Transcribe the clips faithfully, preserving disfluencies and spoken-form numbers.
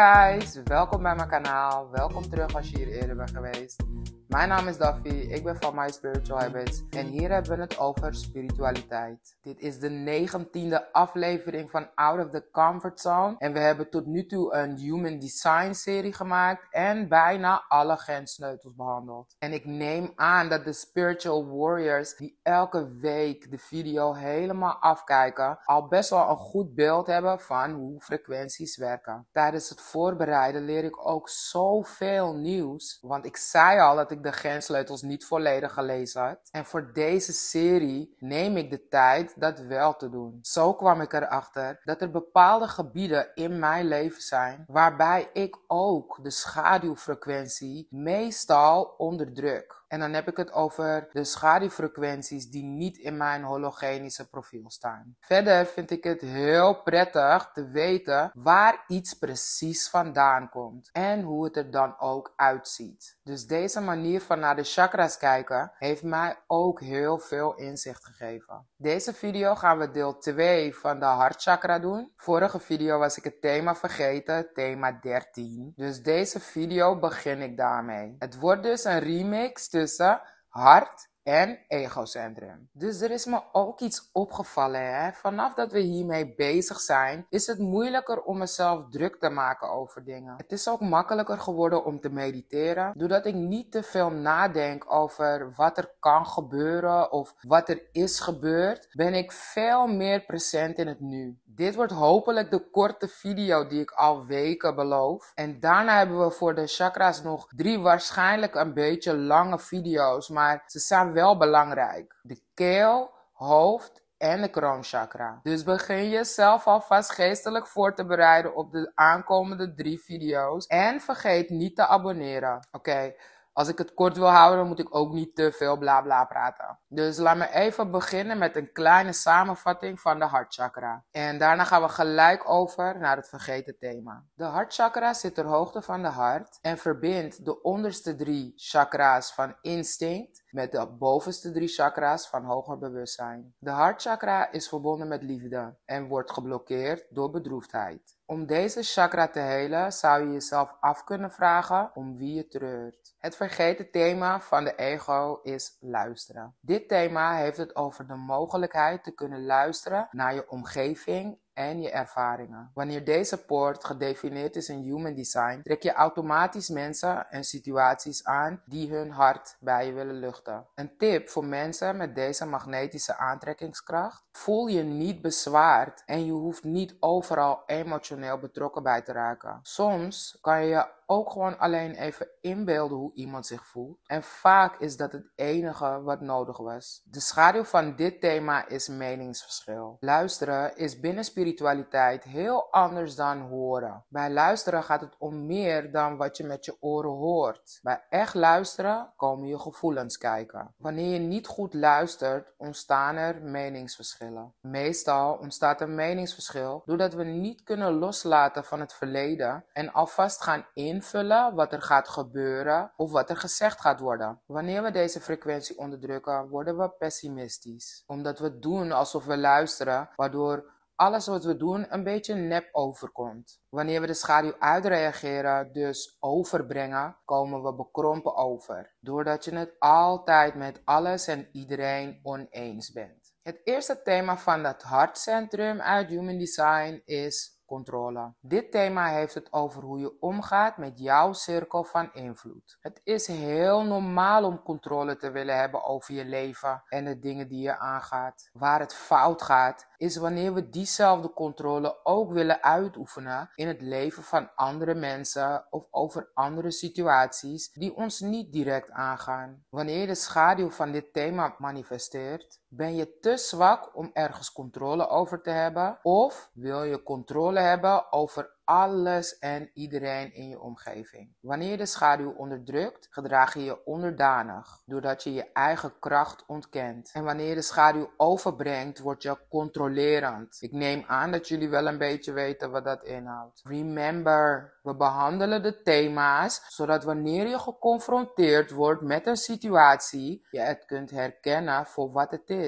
guys, welkom bij mijn kanaal. Welkom terug als je hier eerder bent geweest. Mijn naam is Daffy, ik ben van My Spiritual Habits en hier hebben we het over spiritualiteit. Dit is de negentiende aflevering van Out of the Comfort Zone en we hebben tot nu toe een Human Design serie gemaakt en bijna alle genssleutels behandeld. En ik neem aan dat de Spiritual Warriors die elke week de video helemaal afkijken al best wel een goed beeld hebben van hoe frequenties werken. Tijdens het voorbereiden leer ik ook zoveel nieuws, want ik zei al dat ik de genssleutels niet volledig gelezen had. En voor deze serie neem ik de tijd dat wel te doen. Zo kwam ik erachter dat er bepaalde gebieden in mijn leven zijn waarbij ik ook de schaduwfrequentie meestal onderdruk. En dan heb ik het over de schaduwfrequenties die niet in mijn hologenische profiel staan. Verder vind ik het heel prettig te weten waar iets precies vandaan komt. En hoe het er dan ook uitziet. Dus deze manier van naar de chakras kijken heeft mij ook heel veel inzicht gegeven. Deze video gaan we deel twee van de hartchakra doen. Vorige video was ik het thema vergeten, thema dertien. Dus deze video begin ik daarmee. Het wordt dus een remix tussen hart en egocentrum. Dus er is me ook iets opgevallen, hè? Vanaf dat we hiermee bezig zijn, is het moeilijker om mezelf druk te maken over dingen. Het is ook makkelijker geworden om te mediteren, doordat ik niet te veel nadenk over wat er kan gebeuren of wat er is gebeurd, ben ik veel meer present in het nu. Dit wordt hopelijk de korte video die ik al weken beloof. En daarna hebben we voor de chakras nog drie waarschijnlijk een beetje lange video's, maar ze zijn wel belangrijk. De keel, hoofd en de kroonchakra. Dus begin jezelf alvast geestelijk voor te bereiden op de aankomende drie video's. En vergeet niet te abonneren. Oké. Okay. Als ik het kort wil houden, dan moet ik ook niet te veel bla bla praten. Dus laat me even beginnen met een kleine samenvatting van de hartchakra. En daarna gaan we gelijk over naar het vergeten thema. De hartchakra zit ter hoogte van de hart en verbindt de onderste drie chakra's van instinct met de bovenste drie chakra's van hoger bewustzijn. De hartchakra is verbonden met liefde en wordt geblokkeerd door bedroefdheid. Om deze chakra te helen zou je jezelf af kunnen vragen om wie je treurt. Het vergeten thema van de ego is luisteren. Dit thema heeft het over de mogelijkheid te kunnen luisteren naar je omgeving en je ervaringen. Wanneer deze poort gedefinieerd is in Human Design, trek je automatisch mensen en situaties aan die hun hart bij je willen luchten. Een tip voor mensen met deze magnetische aantrekkingskracht: voel je niet bezwaard en je hoeft niet overal emotioneel betrokken bij te raken. Soms kan je je ook gewoon alleen even inbeelden hoe iemand zich voelt. En vaak is dat het enige wat nodig was. De schaduw van dit thema is meningsverschil. Luisteren is binnen spiritualiteit heel anders dan horen. Bij luisteren gaat het om meer dan wat je met je oren hoort. Bij echt luisteren komen je gevoelens kijken. Wanneer je niet goed luistert, ontstaan er meningsverschillen. Meestal ontstaat een meningsverschil doordat we niet kunnen loslaten van het verleden en alvast gaan invullen wat er gaat gebeuren of wat er gezegd gaat worden. Wanneer we deze frequentie onderdrukken, worden we pessimistisch. Omdat we doen alsof we luisteren, waardoor alles wat we doen een beetje nep overkomt. Wanneer we de schaduw uitreageren, dus overbrengen, komen we bekrompen over. Doordat je het altijd met alles en iedereen oneens bent. Het eerste thema van het hartcentrum uit Human Design is controle. Dit thema heeft het over hoe je omgaat met jouw cirkel van invloed. Het is heel normaal om controle te willen hebben over je leven en de dingen die je aangaat. Waar het fout gaat, is wanneer we diezelfde controle ook willen uitoefenen in het leven van andere mensen of over andere situaties die ons niet direct aangaan. Wanneer je de schaduw van dit thema manifesteert, ben je te zwak om ergens controle over te hebben of wil je controle hebben over alles en iedereen in je omgeving. Wanneer je de schaduw onderdrukt, gedraag je je onderdanig, doordat je je eigen kracht ontkent. En wanneer je de schaduw overbrengt, word je controlerend. Ik neem aan dat jullie wel een beetje weten wat dat inhoudt. Remember, we behandelen de thema's, zodat wanneer je geconfronteerd wordt met een situatie, je het kunt herkennen voor wat het is.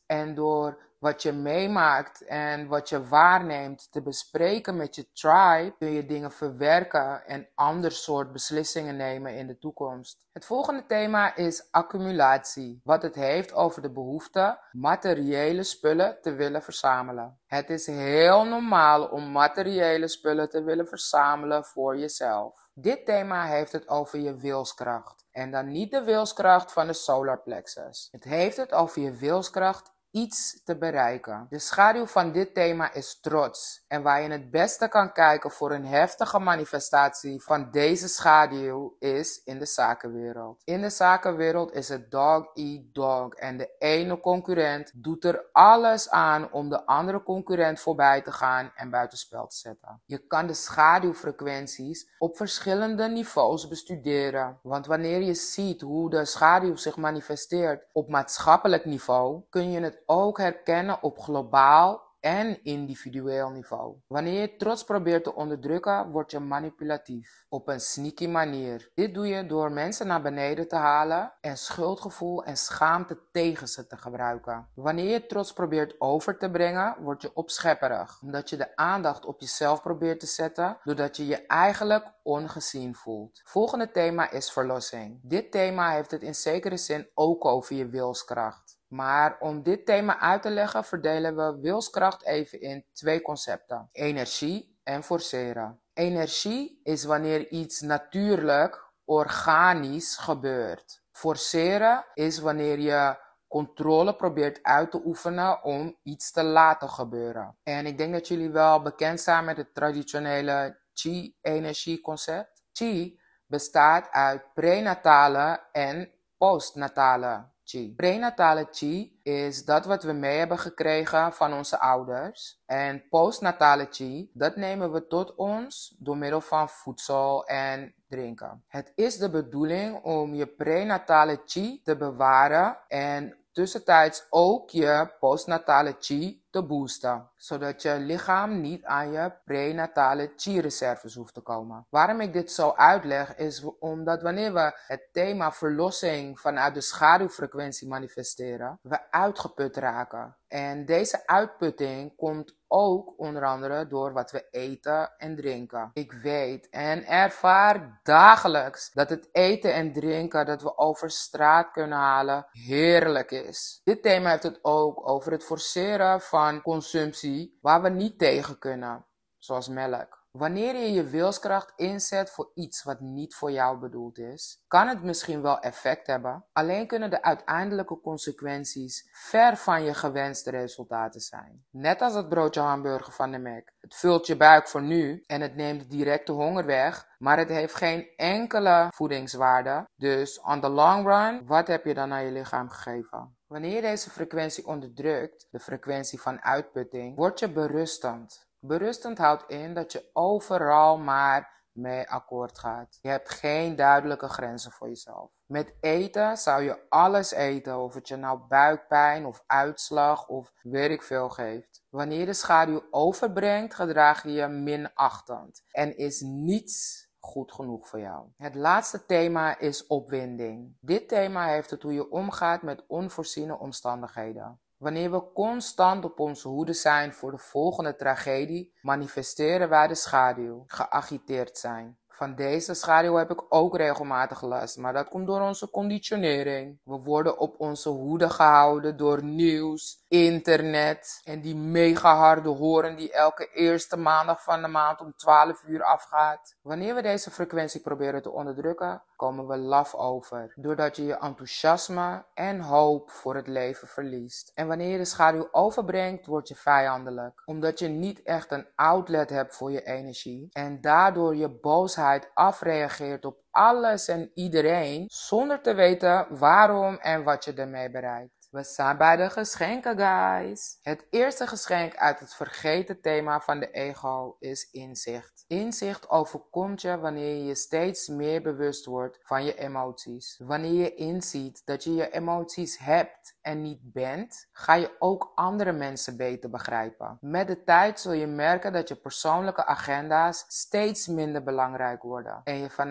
En door wat je meemaakt en wat je waarneemt te bespreken met je tribe, kun je dingen verwerken en ander soort beslissingen nemen in de toekomst. Het volgende thema is accumulatie, wat het heeft over de behoefte materiële spullen te willen verzamelen. Het is heel normaal om materiële spullen te willen verzamelen voor jezelf. Dit thema heeft het over je wilskracht. En dan niet de wilskracht van de solar plexus. Het heeft het over je wilskracht iets te bereiken. De schaduw van dit thema is trots. En waar je het beste kan kijken voor een heftige manifestatie van deze schaduw is in de zakenwereld. In de zakenwereld is het dog eat dog. En de ene concurrent doet er alles aan om de andere concurrent voorbij te gaan en buitenspel te zetten. Je kan de schaduwfrequenties op verschillende niveaus bestuderen. Want wanneer je ziet hoe de schaduw zich manifesteert op maatschappelijk niveau, kun je het ook herkennen op globaal en individueel niveau. Wanneer je trots probeert te onderdrukken, word je manipulatief. Op een sneaky manier. Dit doe je door mensen naar beneden te halen en schuldgevoel en schaamte tegen ze te gebruiken. Wanneer je trots probeert over te brengen, word je opschepperig. Omdat je de aandacht op jezelf probeert te zetten, doordat je je eigenlijk ongezien voelt. Volgende thema is verlossing. Dit thema heeft het in zekere zin ook over je wilskracht. Maar om dit thema uit te leggen, verdelen we wilskracht even in twee concepten. Energie en forceren. Energie is wanneer iets natuurlijk, organisch gebeurt. Forceren is wanneer je controle probeert uit te oefenen om iets te laten gebeuren. En ik denk dat jullie wel bekend zijn met het traditionele Qi-energieconcept. Qi bestaat uit prenatale en postnatale Qi. Prenatale Qi is dat wat we mee hebben gekregen van onze ouders. En postnatale Qi, dat nemen we tot ons door middel van voedsel en drinken. Het is de bedoeling om je prenatale Qi te bewaren en tussentijds ook je postnatale Qi te boosten, zodat je lichaam niet aan je prenatale Qi-reserves hoeft te komen. Waarom ik dit zo uitleg is omdat wanneer we het thema verlossing vanuit de schaduwfrequentie manifesteren, we uitgeput raken. En deze uitputting komt ook onder andere door wat we eten en drinken. Ik weet en ervaar dagelijks dat het eten en drinken dat we over straat kunnen halen heerlijk is. Dit thema heeft het ook over het forceren van consumptie waar we niet tegen kunnen, zoals melk. Wanneer je je wilskracht inzet voor iets wat niet voor jou bedoeld is, kan het misschien wel effect hebben. Alleen kunnen de uiteindelijke consequenties ver van je gewenste resultaten zijn. Net als het broodje hamburger van de Mac. Het vult je buik voor nu en het neemt direct de honger weg, maar het heeft geen enkele voedingswaarde. Dus on the long run, wat heb je dan aan je lichaam gegeven? Wanneer je deze frequentie onderdrukt, de frequentie van uitputting, word je berustend. Berustend houdt in dat je overal maar mee akkoord gaat. Je hebt geen duidelijke grenzen voor jezelf. Met eten zou je alles eten, of het je nou buikpijn of uitslag of weet ik veel geeft. Wanneer de schaduw overbrengt, gedraag je je minachtend en is niets goed genoeg voor jou. Het laatste thema is opwinding. Dit thema heeft het hoe je omgaat met onvoorziene omstandigheden. Wanneer we constant op onze hoede zijn voor de volgende tragedie, manifesteren wij de schaduw, geagiteerd zijn. Van deze schaduw heb ik ook regelmatig last, maar dat komt door onze conditionering. We worden op onze hoede gehouden door nieuws, internet en die mega harde horen die elke eerste maandag van de maand om twaalf uur afgaat. Wanneer we deze frequentie proberen te onderdrukken, komen we laf over, doordat je je enthousiasme en hoop voor het leven verliest. En wanneer je de schaduw overbrengt, word je vijandelijk, omdat je niet echt een outlet hebt voor je energie en daardoor je boosheid afreageert op alles en iedereen, zonder te weten waarom en wat je ermee bereikt. We zijn bij de geschenken, guys. Het eerste geschenk uit het vergeten thema van de ego is inzicht. Inzicht overkomt je wanneer je je steeds meer bewust wordt van je emoties. Wanneer je inziet dat je je emoties hebt en niet bent, ga je ook andere mensen beter begrijpen. Met de tijd zul je merken dat je persoonlijke agenda's steeds minder belangrijk worden en je vanuit een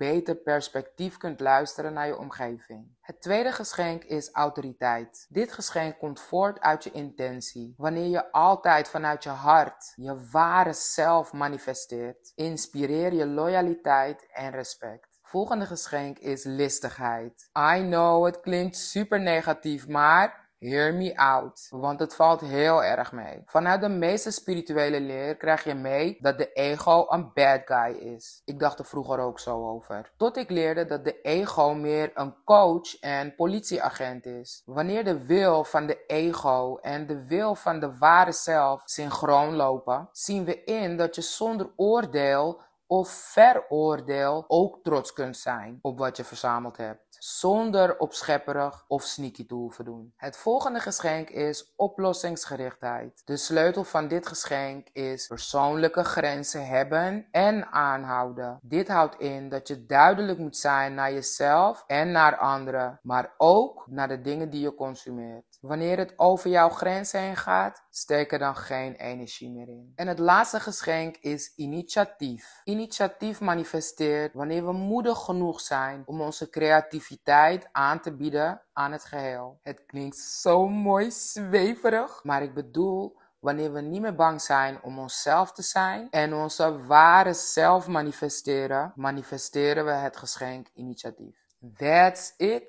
beter perspectief kunt luisteren naar je omgeving. Het tweede geschenk is autoriteit. Dit geschenk komt voort uit je intentie. Wanneer je altijd vanuit je hart je ware zelf manifesteert, inspireer je loyaliteit en respect. Volgende geschenk is listigheid. I know, het klinkt super negatief, maar hear me out, want het valt heel erg mee. Vanuit de meeste spirituele leer krijg je mee dat de ego een bad guy is. Ik dacht er vroeger ook zo over. Tot ik leerde dat de ego meer een coach en politieagent is. Wanneer de wil van de ego en de wil van de ware zelf synchroon lopen, zien we in dat je zonder oordeel of veroordeel ook trots kunt zijn op wat je verzameld hebt, zonder opschepperig of sneaky te hoeven doen. Het volgende geschenk is oplossingsgerichtheid. De sleutel van dit geschenk is persoonlijke grenzen hebben en aanhouden. Dit houdt in dat je duidelijk moet zijn naar jezelf en naar anderen, maar ook naar de dingen die je consumeert. Wanneer het over jouw grenzen heen gaat, steek er dan geen energie meer in. En het laatste geschenk is initiatief. Initiatief manifesteert wanneer we moedig genoeg zijn om onze creativiteit aan te bieden aan het geheel. Het klinkt zo mooi zweverig, maar ik bedoel wanneer we niet meer bang zijn om onszelf te zijn en onze ware zelf manifesteren, manifesteren we het geschenk initiatief. That's it,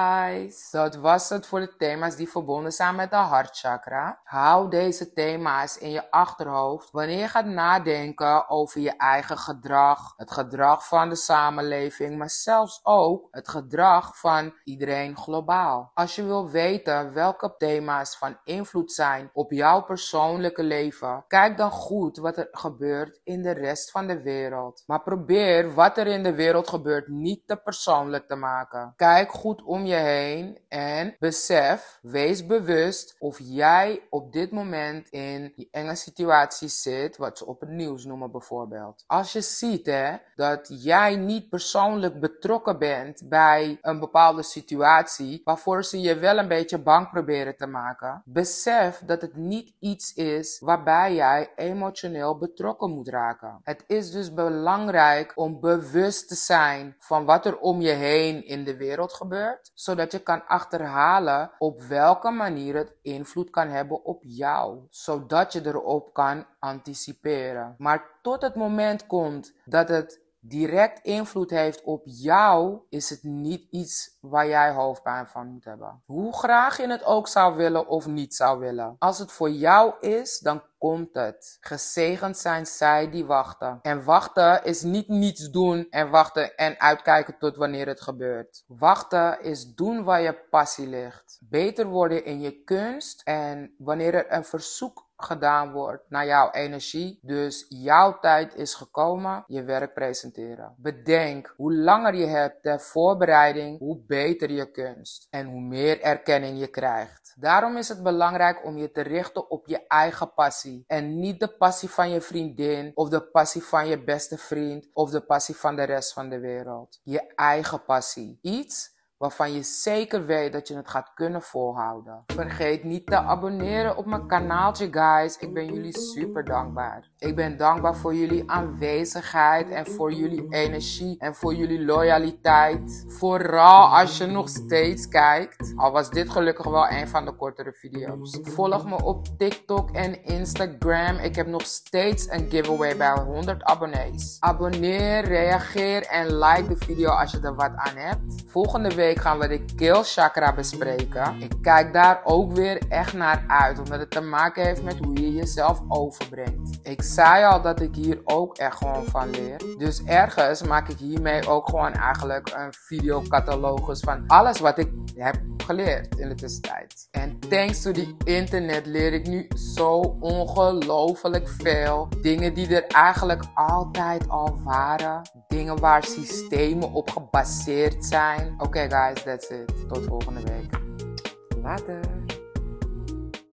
guys. Dat was het voor de thema's die verbonden zijn met de hartchakra. Hou deze thema's in je achterhoofd wanneer je gaat nadenken over je eigen gedrag, het gedrag van de samenleving, maar zelfs ook het gedrag van iedereen globaal. Als je wil weten welke thema's van invloed zijn op jouw persoonlijke leven, kijk dan goed wat er gebeurt in de rest van de wereld. Maar probeer wat er in de wereld gebeurt niet te persoonlijk te maken. Kijk goed om je heen en besef, wees bewust of jij op dit moment in die enge situatie zit, wat ze op het nieuws noemen bijvoorbeeld. Als je ziet hè, dat jij niet persoonlijk betrokken bent bij een bepaalde situatie, waarvoor ze je wel een beetje bang proberen te maken, besef dat het niet iets is waarbij jij emotioneel betrokken moet raken. Het is dus belangrijk om bewust te zijn van wat er om je heen in de wereld gebeurt, zodat je kan achterhalen op welke manier het invloed kan hebben op jou, zodat je erop kan anticiperen. Maar tot het moment komt dat het direct invloed heeft op jou, is het niet iets waar jij hoofdpijn van moet hebben. Hoe graag je het ook zou willen of niet zou willen. Als het voor jou is, dan komt het. Gezegend zijn zij die wachten. En wachten is niet niets doen en wachten en uitkijken tot wanneer het gebeurt. Wachten is doen waar je passie ligt. Beter worden in je kunst en wanneer er een verzoek gedaan wordt naar jouw energie, dus jouw tijd is gekomen, je werk presenteren. Bedenk, hoe langer je hebt ter voorbereiding, hoe beter je kunst en hoe meer erkenning je krijgt. Daarom is het belangrijk om je te richten op je eigen passie en niet de passie van je vriendin of de passie van je beste vriend of de passie van de rest van de wereld. Je eigen passie. Iets waarvan je zeker weet dat je het gaat kunnen volhouden. Vergeet niet te abonneren op mijn kanaaltje, guys. Ik ben jullie super dankbaar. Ik ben dankbaar voor jullie aanwezigheid en voor jullie energie en voor jullie loyaliteit. Vooral als je nog steeds kijkt. Al was dit gelukkig wel een van de kortere video's. Volg me op TikTok en Instagram. Ik heb nog steeds een giveaway bij honderd abonnees. Abonneer, reageer en like de video als je er wat aan hebt. Volgende week gaan we de keelchakra bespreken. Ik kijk daar ook weer echt naar uit, omdat het te maken heeft met hoe je jezelf overbrengt. Ik zei al dat ik hier ook echt gewoon van leer. Dus ergens maak ik hiermee ook gewoon eigenlijk een videocatalogus van alles wat ik heb geleerd in de tussentijd. En thanks to the internet leer ik nu zo ongelooflijk veel. Dingen die er eigenlijk altijd al waren. Dingen waar systemen op gebaseerd zijn. Oké, okay guys, that's it. Tot volgende week. Later.